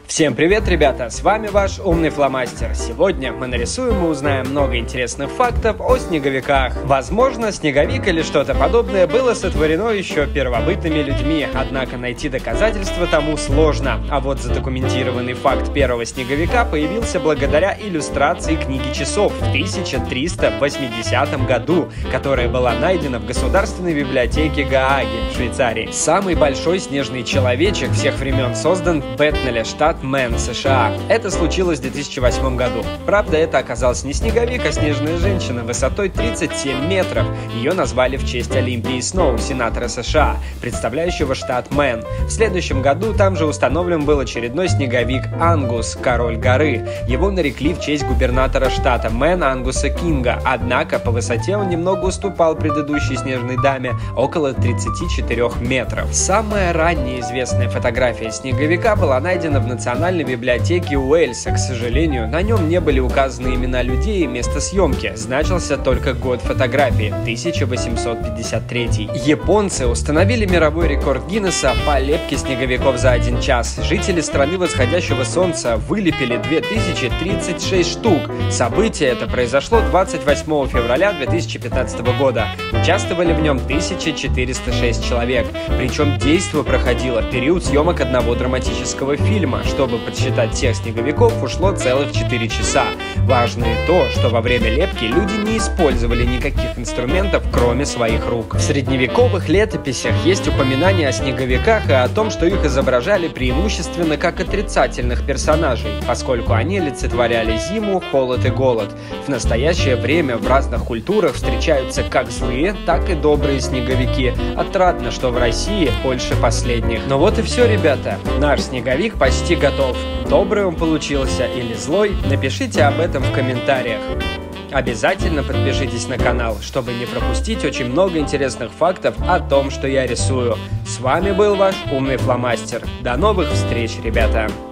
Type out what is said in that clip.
Всем привет, ребята! С вами ваш умный фломастер. Сегодня мы нарисуем и узнаем много интересных фактов о снеговиках. Возможно, снеговик или что-то подобное было сотворено еще первобытными людьми, однако найти доказательства тому сложно. А вот задокументированный факт первого снеговика появился благодаря иллюстрации книги часов в 1380 году, которая была найдена в Государственной библиотеке Гааги, Швейцарии. Самый большой снежный человечек всех времен создан в Бетнеле, штат Мэн, США. Это случилось в 2008 году. Правда, это оказался не снеговик, а снежная женщина высотой 37 метров. Ее назвали в честь Олимпии Сноу, сенатора США, представляющего штат Мэн. В следующем году там же установлен был очередной снеговик Ангус, король горы. Его нарекли в честь губернатора штата Мэн Ангуса Кинга, однако по высоте он немного уступал предыдущей снежной даме, около 34 метров. Самая ранняя известная фотография снеговика была найдена в Национальной библиотеке Уэльса. К сожалению, на нем не были указаны имена людей и место съемки. Значился только год фотографии – 1853. Японцы установили мировой рекорд Гиннесса по лепке снеговиков за 1 час. Жители страны восходящего солнца вылепили 2036 штук. Событие это произошло 28 февраля 2015 года. Участвовали в нем 1406 человек. Причем действо проходило в период съемок одного драматического фильма. Чтобы подсчитать всех снеговиков, ушло целых 4 часа. Важно и то, что во время лепки люди не использовали никаких инструментов, кроме своих рук. В средневековых летописях есть упоминания о снеговиках и о том, что их изображали преимущественно как отрицательных персонажей, поскольку они олицетворяли зиму, холод и голод. В настоящее время в разных культурах встречаются как злые, так и добрые снеговики. Отрадно, что в России больше последних. Но вот и все, ребята. Наш снеговик почти готов. Добрый он получился или злой, напишите об этом в комментариях. Обязательно подпишитесь на канал, чтобы не пропустить очень много интересных фактов о том, что я рисую. С вами был ваш умный фломастер. До новых встреч, ребята!